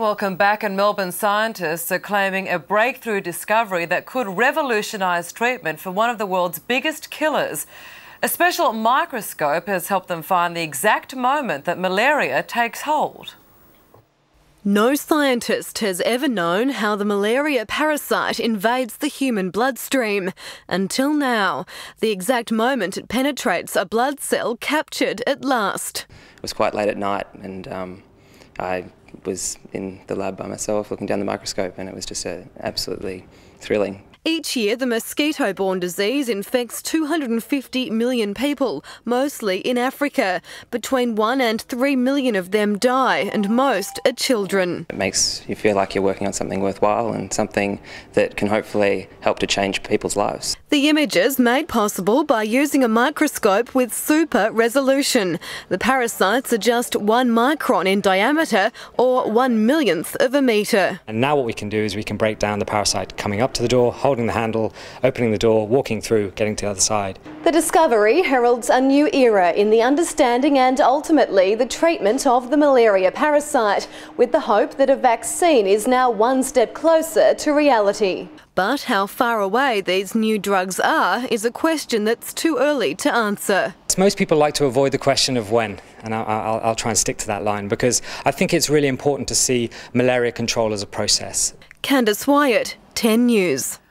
Welcome back. And Melbourne scientists are claiming a breakthrough discovery that could revolutionise treatment for one of the world's biggest killers. A special microscope has helped them find the exact moment that malaria takes hold. No scientist has ever known how the malaria parasite invades the human bloodstream. Until now, the exact moment it penetrates a blood cell captured at last. It was quite late at night and I was in the lab by myself looking down the microscope, and it was just absolutely thrilling. Each year, the mosquito-borne disease infects 250 million people, mostly in Africa. Between 1 and 3 million of them die, and most are children. It makes you feel like you're working on something worthwhile and something that can hopefully help to change people's lives. The images made possible by using a microscope with super resolution. The parasites are just 1 micron in diameter, or 1/1,000,000th of a metre. And now what we can do is we can break down the parasite coming up to the door, holding the handle, opening the door, walking through, getting to the other side. The discovery heralds a new era in the understanding and ultimately the treatment of the malaria parasite, with the hope that a vaccine is now one step closer to reality. But how far away these new drugs are is a question that's too early to answer. Most people like to avoid the question of when, and I'll try and stick to that line because I think it's really important to see malaria control as a process. Candice Wyatt, 10 News.